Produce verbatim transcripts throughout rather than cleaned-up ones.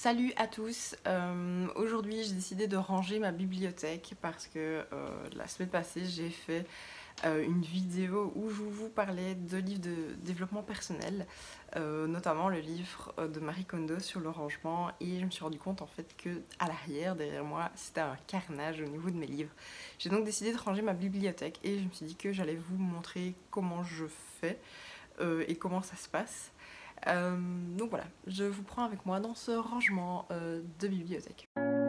Salut à tous, euh, aujourd'hui j'ai décidé de ranger ma bibliothèque parce que euh, la semaine passée j'ai fait euh, une vidéo où je vous parlais de livres de développement personnel, euh, notamment le livre de Marie Kondo sur le rangement, et je me suis rendu compte en fait que à l'arrière, derrière moi, c'était un carnage au niveau de mes livres. J'ai donc décidé de ranger ma bibliothèque et je me suis dit que j'allais vous montrer comment je fais euh, et comment ça se passe. Euh, donc voilà, je vous prends avec moi dans ce rangement euh, de bibliothèque.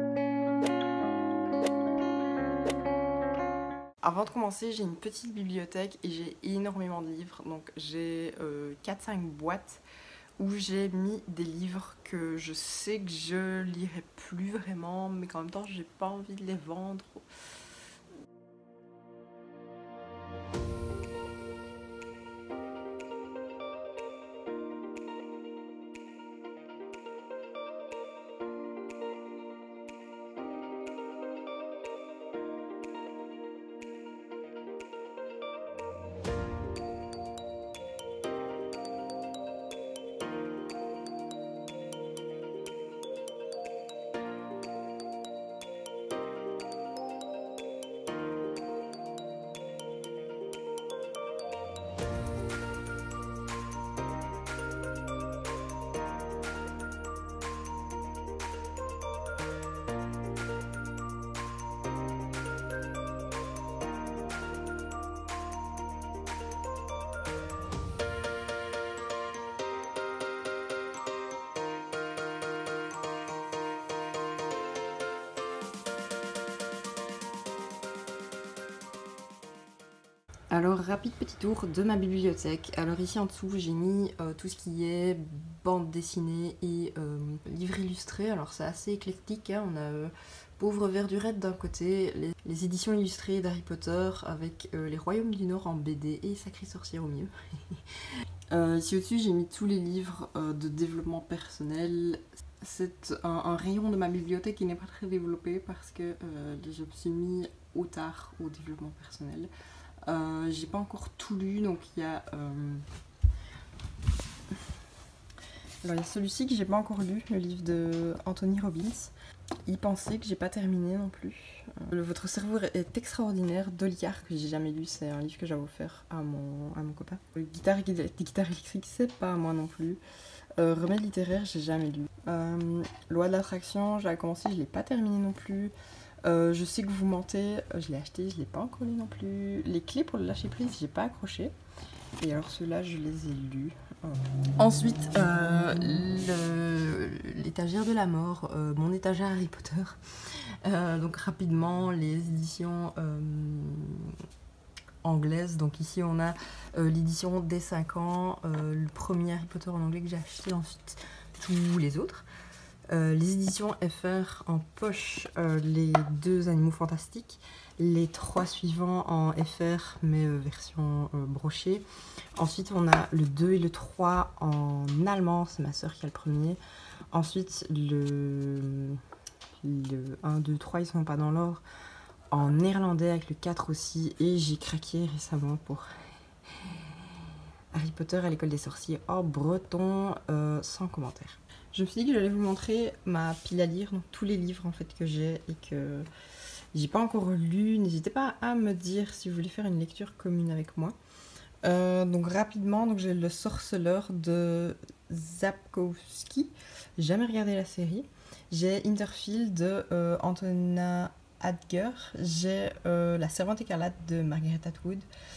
Avant de commencer, j'ai une petite bibliothèque et j'ai énormément de livres. Donc j'ai euh, quatre cinq boîtes où j'ai mis des livres que je sais que je lirai plus vraiment, mais qu'en même temps j'ai pas envie de les vendre. Alors, rapide petit tour de ma bibliothèque. Alors ici en dessous, j'ai mis euh, tout ce qui est bande dessinée et euh, livres illustrés. Alors c'est assez éclectique, hein. On a euh, Pauvre Verdurette d'un côté, les, les éditions illustrées d'Harry Potter avec euh, Les Royaumes du Nord en B D et Sacrée Sorcière au milieu. euh, ici au-dessus, j'ai mis tous les livres euh, de développement personnel. C'est un, un rayon de ma bibliothèque qui n'est pas très développé parce que euh, je me suis mis au tard au développement personnel. Euh, j'ai pas encore tout lu, donc il y a euh... alors il y a celui-ci que j'ai pas encore lu, le livre de Anthony Robbins. Y penser que j'ai pas terminé non plus. Euh, Votre cerveau est extraordinaire d'Oliar, que j'ai jamais lu, c'est un livre que j'avais offert à mon, à mon copain. Le guitare, guitare électrique, c'est pas à moi non plus. Euh, Remède littéraire, j'ai jamais lu. Euh, Loi de l'attraction, j'avais commencé, je l'ai pas terminé non plus. Euh, je sais que vous mentez, je l'ai acheté, je l'ai pas encore lu non plus. Les clés pour le lâcher prise, j'ai pas accroché. Et alors ceux-là, je les ai lus. Oh. Ensuite, euh, l'étagère de la mort, euh, mon étagère Harry Potter. Euh, donc rapidement, les éditions euh, anglaises. Donc ici, on a euh, l'édition des cinq ans, euh, le premier Harry Potter en anglais que j'ai acheté, ensuite tous les autres. Euh, les éditions F R en poche, euh, les deux Animaux Fantastiques, les trois suivants en F R mais euh, version euh, brochée. Ensuite on a le deux et le trois en allemand, c'est ma soeur qui a le premier. Ensuite le, le un, deux, trois, ils sont pas dans l'ordre, en néerlandais avec le quatre aussi. Et j'ai craqué récemment pour Harry Potter à l'école des sorciers en breton, euh, sans commentaire. Je me suis dit que j'allais vous montrer ma pile à lire, donc tous les livres en fait que j'ai et que j'ai pas encore lu. N'hésitez pas à me dire si vous voulez faire une lecture commune avec moi. Euh, donc rapidement, donc j'ai Le Sorceleur de Sapkowski. J'ai jamais regardé la série. J'ai Interfield de euh, Antonin Adger. J'ai euh, La Servante écarlate de Margaret Atwood.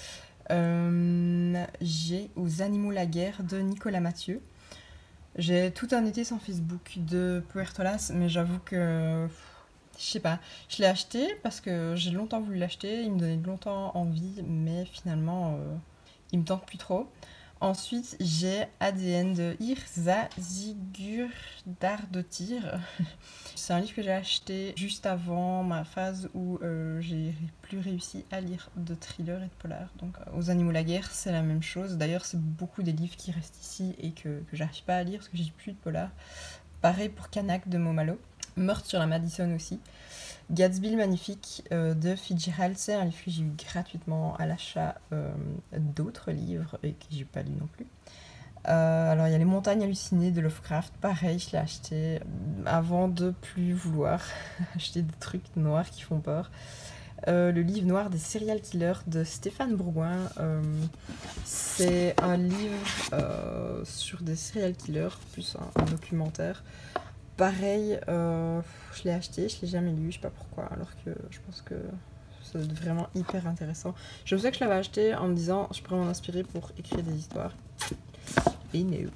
Euh, j'ai Aux animaux la guerre de Nicolas Mathieu. J'ai Tout un été sans Facebook de Puertolas, mais j'avoue que je sais pas, je l'ai acheté parce que j'ai longtemps voulu l'acheter, il me donnait longtemps envie, mais finalement euh, il me tente plus trop. Ensuite j'ai A D N de Yrsa Sigurdardottir. C'est un livre que j'ai acheté juste avant ma phase où euh, j'ai plus réussi à lire de thriller et de polar. Donc euh, Aux animaux la guerre, c'est la même chose. D'ailleurs c'est beaucoup des livres qui restent ici et que, que j'arrive pas à lire parce que j'ai plus de polar. Pareil pour Kanak de Momalo. Meurtre sur la Madison aussi. Gatsby le Magnifique euh, de Fitzgerald, c'est un livre que j'ai eu gratuitement à l'achat euh, d'autres livres et que j'ai pas lu non plus. Euh, alors il y a Les Montagnes Hallucinées de Lovecraft, pareil, je l'ai acheté avant de plus vouloir acheter des trucs noirs qui font peur. Euh, le livre noir des serial killers de Stéphane Bourgoin. Euh, c'est un livre euh, sur des serial killers, plus un, un documentaire. Pareil, euh, je l'ai acheté, je l'ai jamais lu, je sais pas pourquoi, alors que je pense que ça doit être vraiment hyper intéressant. Je sais que je l'avais acheté en me disant je pourrais m'en inspirer pour écrire des histoires. Et no.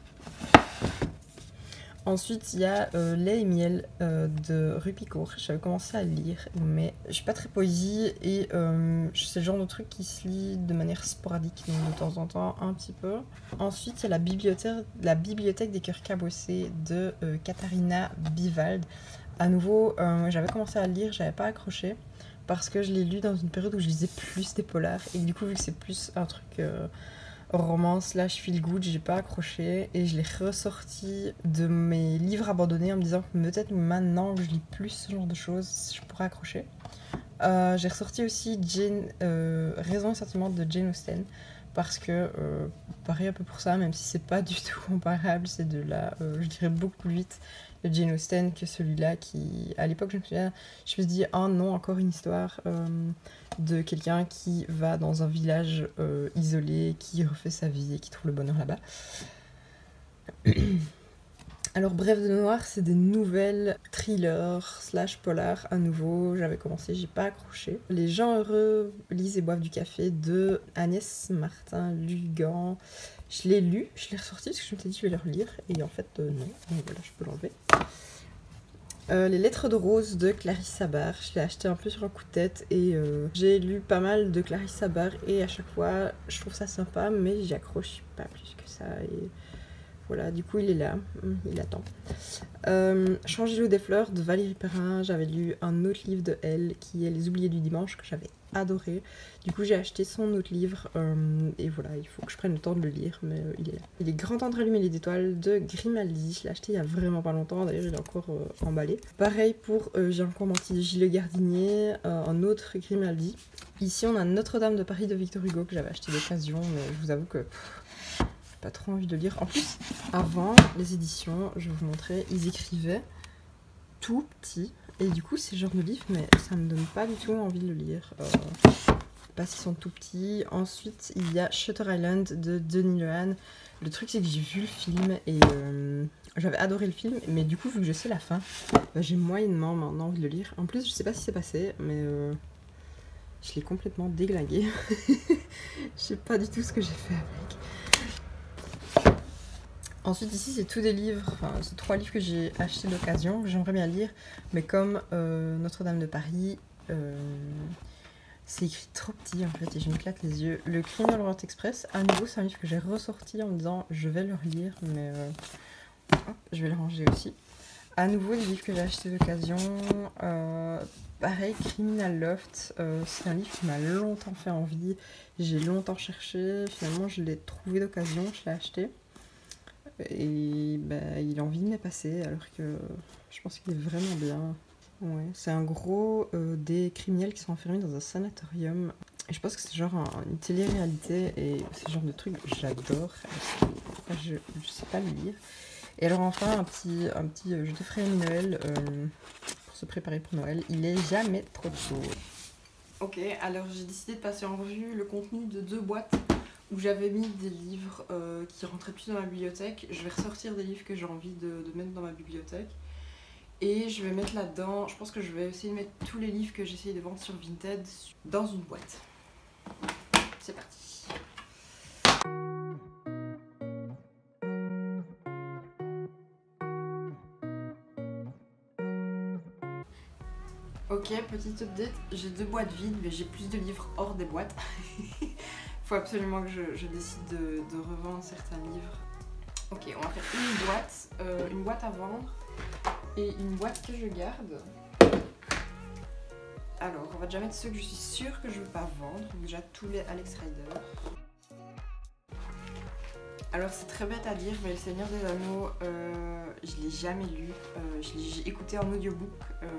Ensuite, il y a euh, Lait et miel euh, de Rupicourt. J'avais commencé à le lire, mais je suis pas très poésie et euh, c'est le genre de truc qui se lit de manière sporadique, donc de temps en temps un petit peu. Ensuite, il y a la bibliothèque, la bibliothèque des cœurs cabossés de euh, Katharina Bivald. À nouveau, euh, j'avais commencé à le lire, j'avais pas accroché parce que je l'ai lu dans une période où je lisais plus des polars et du coup, vu que c'est plus un truc euh, roman slash feel good, j'ai pas accroché et je l'ai ressorti de mes livres abandonnés en me disant que peut-être maintenant que je lis plus ce genre de choses, je pourrais accrocher. Euh, j'ai ressorti aussi Jane, euh, Raison et Sentiment de Jane Austen parce que, euh, pareil un peu pour ça, même si c'est pas du tout comparable, c'est de la, euh, je dirais beaucoup plus vite de Jane Austen que celui-là qui, à l'époque je me souviens, je me suis dit, ah non, encore une histoire euh, de quelqu'un qui va dans un village euh, isolé, qui refait sa vie et qui trouve le bonheur là-bas. Alors Brève de Noir, c'est des nouvelles thrillers slash polar à nouveau. J'avais commencé, j'ai pas accroché. Les gens heureux lisent et boivent du café de Agnès Martin Lugan. Je l'ai lu, je l'ai ressorti parce que je me suis dit je vais le relire et en fait euh, non, donc voilà, je peux l'enlever. Euh, les Lettres de Rose de Clarisse Sabar, je l'ai acheté un peu sur un coup de tête et euh, j'ai lu pas mal de Clarisse Sabar et à chaque fois je trouve ça sympa mais j'y accroche pas plus que ça et voilà, du coup il est là, il attend. Euh, Changer l'eau des fleurs de Valérie Perrin, j'avais lu un autre livre de elle qui est Les Oubliés du Dimanche que j'avais adoré. Du coup j'ai acheté son autre livre euh, et voilà, il faut que je prenne le temps de le lire, mais euh, il est là. Il est Grand temps de rallumer les étoiles de Grimaldi, je l'ai acheté il y a vraiment pas longtemps, d'ailleurs il est encore euh, emballé. Pareil pour euh, J'ai encore menti de Gilles Le Gardinier, euh, un autre Grimaldi. Ici on a Notre-Dame de Paris de Victor Hugo que j'avais acheté d'occasion, mais je vous avoue que pff, j'ai pas trop envie de lire. En plus, avant les éditions, je vais vous montrer, ils écrivaient tout petit. Et du coup, c'est le genre de livre, mais ça me donne pas du tout envie de le lire. Euh, parce qu'ils sont tout petits. Ensuite, il y a Shutter Island de Denis Lehane. Le truc, c'est que j'ai vu le film et euh, j'avais adoré le film. Mais du coup, vu que je sais la fin, bah, j'ai moyennement maintenant envie de le lire. En plus, je sais pas si c'est passé, mais euh, je l'ai complètement déglingué. Je sais pas du tout ce que j'ai fait avec. Ensuite ici c'est tous des livres, enfin c'est trois livres que j'ai achetés d'occasion, que j'aimerais bien lire, mais comme euh, Notre-Dame de Paris, euh, c'est écrit trop petit en fait et je m'éclate les yeux. Le Crime dans l'Orient Express, à nouveau c'est un livre que j'ai ressorti en me disant je vais le relire, mais euh, hop, je vais le ranger aussi. À nouveau des livres que j'ai achetés d'occasion, euh, pareil Criminal Loft, euh, c'est un livre qui m'a longtemps fait envie, j'ai longtemps cherché, finalement je l'ai trouvé d'occasion, je l'ai acheté. Et bah, il a envie de m'est passé alors que je pense qu'il est vraiment bien. Ouais. C'est un gros euh, des criminels qui sont enfermés dans un sanatorium. Et je pense que c'est genre un, une télé-réalité et c'est le genre de truc que j'adore. Pourquoi je, je sais pas le lire. Et alors enfin un petit, un petit euh, je te ferai une Noël euh, pour se préparer pour Noël. Il est jamais trop tôt. Ok, alors j'ai décidé de passer en revue le contenu de deux boîtes où j'avais mis des livres euh, qui rentraient plus dans ma bibliothèque. Je vais ressortir des livres que j'ai envie de, de mettre dans ma bibliothèque. Et je vais mettre là-dedans, je pense que je vais essayer de mettre tous les livres que j'essaye de vendre sur Vinted dans une boîte. C'est parti. Ok, petite update, j'ai deux boîtes vides, mais j'ai plus de livres hors des boîtes. Faut absolument que je, je décide de, de revendre certains livres. Ok, on va faire une boîte, euh, une boîte à vendre et une boîte que je garde. Alors, on va déjà mettre ceux que je suis sûre que je ne veux pas vendre. Déjà tous les Alex Rider. Alors c'est très bête à dire, mais Le Seigneur des Anneaux, euh, je l'ai jamais lu. Euh, je l'ai écouté en audiobook. Euh,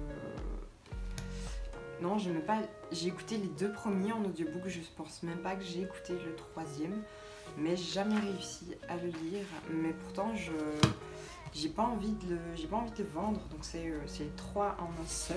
non, j'ai écouté les deux premiers en audiobook. Je pense même pas que j'ai écouté le troisième. mais j'ai jamais réussi à le lire. Mais pourtant, je j'ai pas envie de le j'ai pas envie de le vendre, donc c'est euh, c'est les trois en un seul.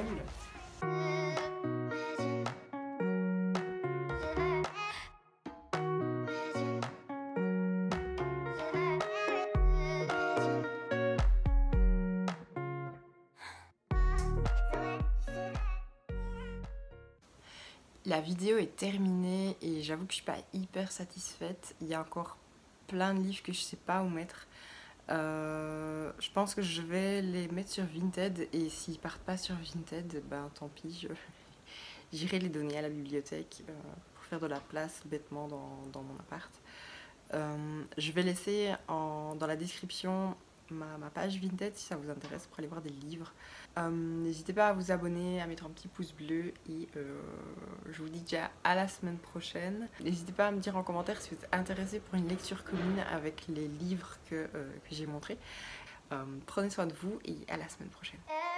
La vidéo est terminée et j'avoue que je suis pas hyper satisfaite. Il y a encore plein de livres que je sais pas où mettre. Euh, je pense que je vais les mettre sur Vinted et s'ils partent pas sur Vinted, ben tant pis, je- j'irai les donner à la bibliothèque euh, pour faire de la place bêtement dans, dans mon appart. Euh, je vais laisser en, dans la description ma, ma page Vinted si ça vous intéresse pour aller voir des livres. Euh, N'hésitez pas à vous abonner, à mettre un petit pouce bleu et euh, je vous dis déjà à la semaine prochaine. N'hésitez pas à me dire en commentaire si vous êtes intéressé pour une lecture commune avec les livres que, euh, que j'ai montrés. Euh, prenez soin de vous et à la semaine prochaine.